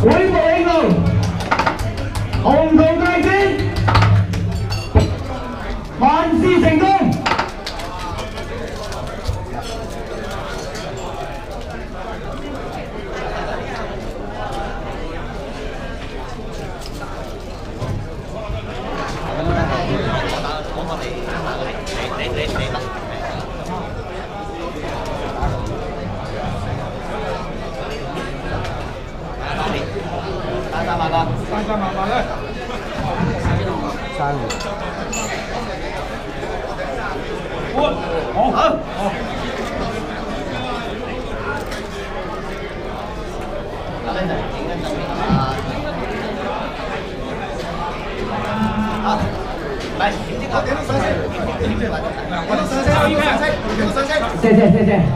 恢复英路，红桃大戰，萬事成功。 300咧，3好。好，来，点上先，我都上先，谢谢谢谢。